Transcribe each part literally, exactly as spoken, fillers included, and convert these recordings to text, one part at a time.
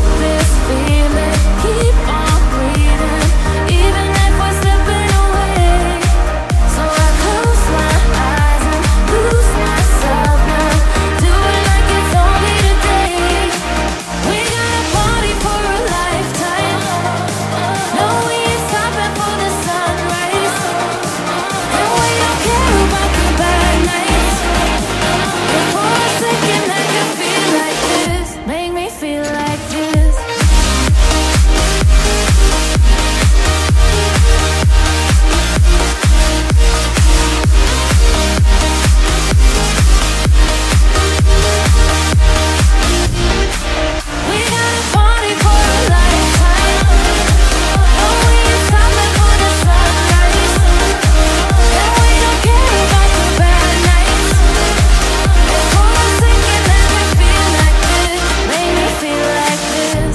this feeling, keep on breathing, even if we're slipping away. So I close my eyes and lose myself now, do it like it's only today. We got a party for a lifetime. No, we ain't stopping for the sunrise, and we don't care about the bad nights. If for a second I can feel like this, make me feel like this. We got a party for a lifetime. No, we ain't stopping for the sunrise, and we don't care about the bad nights. If for a second I can feel like this, make me feel like this.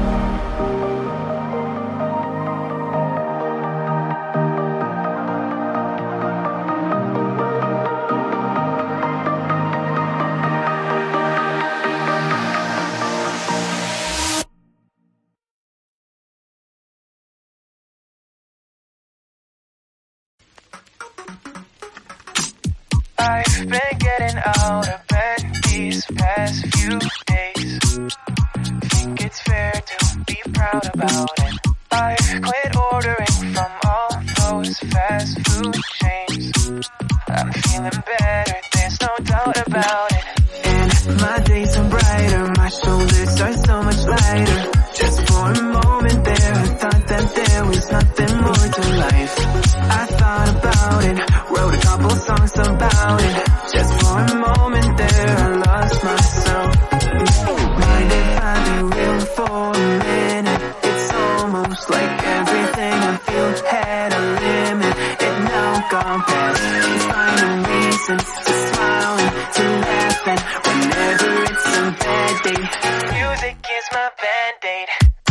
I've been getting out of bed these past few days. Think it's fair to be proud about it. I've quit ordering from all those fast food chains. I'm feeling better, there's no doubt about it. And my days are brighter, my shoulders are so much lighter. Just for a moment there, I thought that there was nothing more to life. I thought about it, wrote a couple songs about it. Just for a moment there, I lost myself. Mind if I be real for a minute? It's almost like everything I feel had a limit. It now gone past, finding reasons to smile and to laugh. And whenever it's a bad day, music is my band-aid.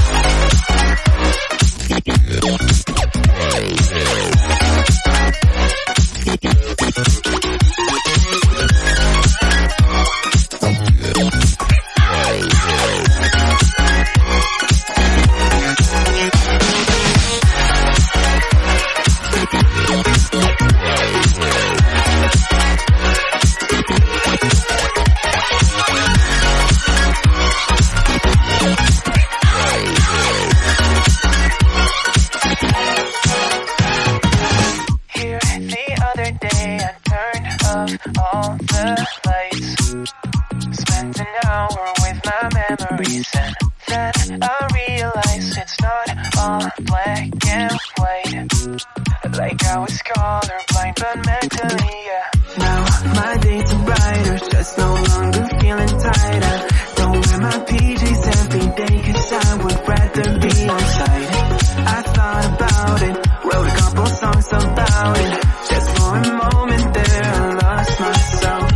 All the lights, spent an hour with my memories, and then I realized it's not all black and white. Like I was colorblind, but mentally, yeah. Now my days are brighter, just no longer feeling tighter. Don't wear my P Js every day, cause I would rather be on site. I thought about it, wrote a couple songs about it. Just for a moment there, I lost myself.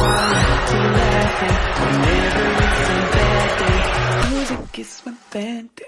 Whenever it's a bad day, music is my band.